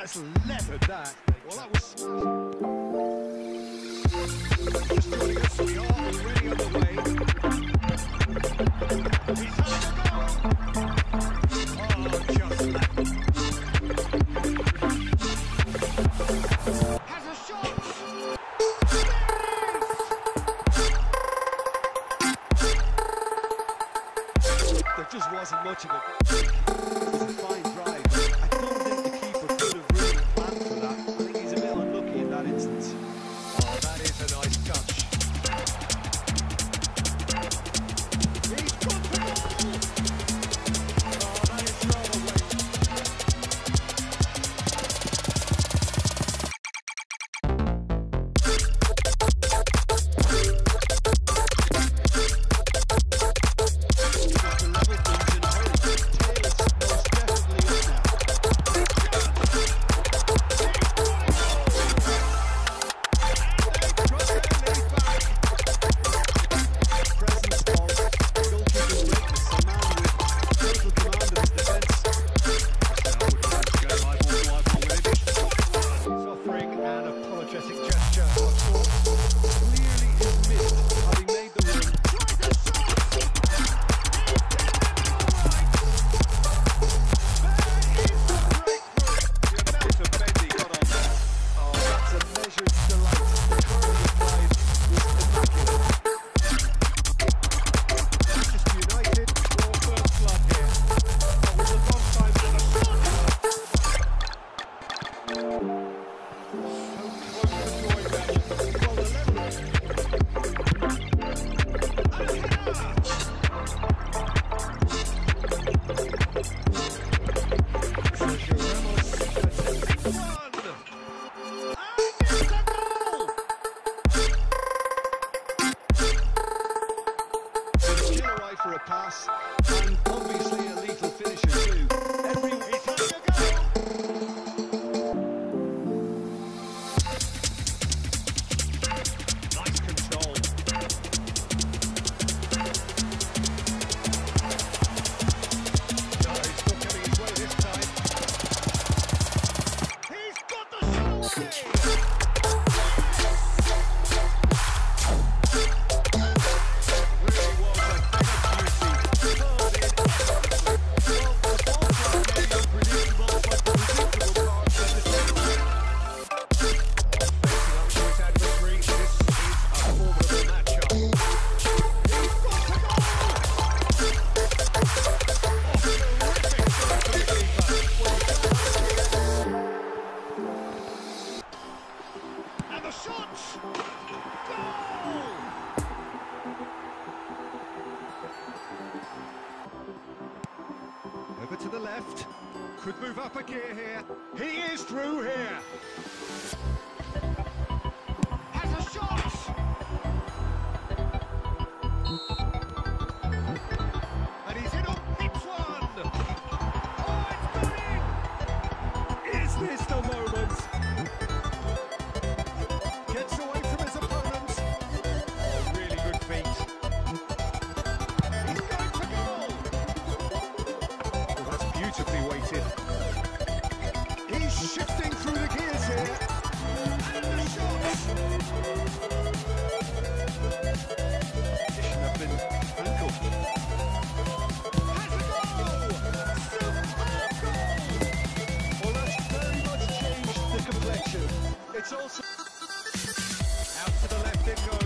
That's leathered that. Well, that was smart. Just joining us, we are already underway. He's having a go. Oh, just left. Has a shot. There just wasn't much of it. It was a fine drive. I don't think the keeper could have really planned for that. I think he's a bit unlucky in that instance. Oh, that is a nice touch. He's got the ball! Oh, that is thrown away. For a pass, and obviously a lethal finisher too. He's having a go! Nice control. No, he's not getting his way this time. He's got the shot! The shot! Goal! Over to the left. Could move up a gear here. He is through here. Has a shot! And he's in on hits one! Oh, it's got in! Is this the moment? Gets away from his opponent. Oh, really good feet. He's going for goal. Oh, that's beautifully weighted. He's shifting through the gears here. And the shot. Shouldn't have been ankled. Has a goal. Superb goal. Well, that's very much changed the complexion. It's also... Out to the left it goes.